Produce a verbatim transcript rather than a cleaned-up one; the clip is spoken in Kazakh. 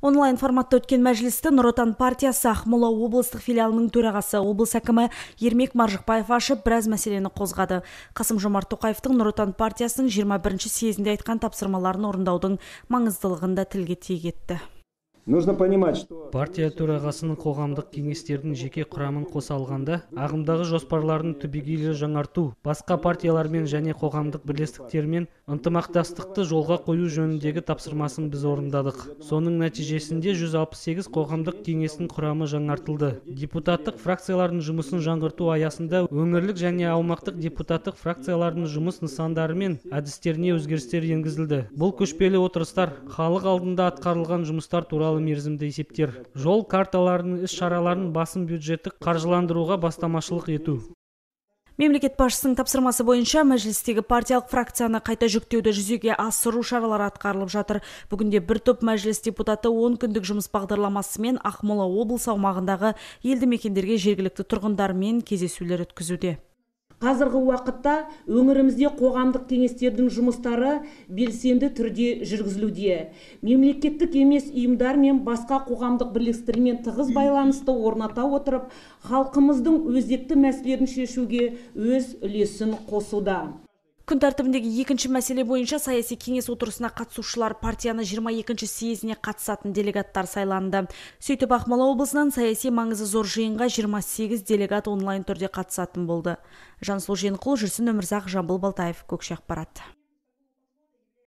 Онлайн форматта өткен мәжілісті Нұр Отан партиясы Ақмола облыстық филиалының төрағасы облыс әкімі Ермек Маржықпаев ашып, біраз мәселені қозғады. Қасым-Жомарт Тоқаевтың Нұр Отан партиясының жиырма бірінші съезінде айтқан тапсырмаларын орындаудың маңыздылығын да тілге тиек етті. Нужно понимать, что партия төрағасының қоғамдық кеңестердің жеке құрамын қоса алғанда, ағымдағы жоспарларын түбегейлі жаңарту, басқа партиялармен және қоғамдық бірлестіктермен ынтымақтастықты жолға қою жөніндегі тапсырмасын біз орындадық. Соның нәтижесінде жүз алпыс сегіз қоғамдық кеңестің құрамы жаңартылды. Депутаттық фракциялардың жұмысын жаңғырту аясында өңірлік және аумақтық депутаттық фракциялардың жұмыс нысандары мен әдістеріне өзгерістер енгізілді. Бұл көшпелі отырыстар халық алдында атқарылған жұмыстар туралы мерзімді есептер, жол карталарының іс-шараларын басым бюджеттік қаржыландыруға бастамашылық ету. Мемлекет басшысының тапсырмасы бойынша мәжілістегі партиялық фракцияны қайта жүктеуді жүзеге асыру шаралары атқарылып жатыр. Бүгінде бір топ мәжіліс депутаты он күндік жұмыс бағдарламасымен Ақмола облысы аумағындағы елді мекендерге жергілікті тұрғындармен кездесулер өткізуде. Қазіргі уақытта өңірімізде қоғамдық кеңестердің жұмыстары белсенді түрде жүргізілуде. Мемлекеттік емес ұйымдар мен басқа қоғамдық бірлестіктермен тығыз байланысты орната отырып, халқымыздың өзекті мәселелерін шешуге өз үлесін қосуда. Күн тәртібіндегі екінші мәселе бойынша саяси кеңес отырысына қатысушылар партияны жиырма екінші съезіне қатысатын делегаттар сайланды. Сөйтіп Ақмола облысынан саяси маңызы зор жиынға жиырма сегіз делегат онлайн түрде қатысатын болды. Жансұлу Женқұл, Жүрсін Өмірзақ, Жамбыл Балтаев, Көкше ақпарат.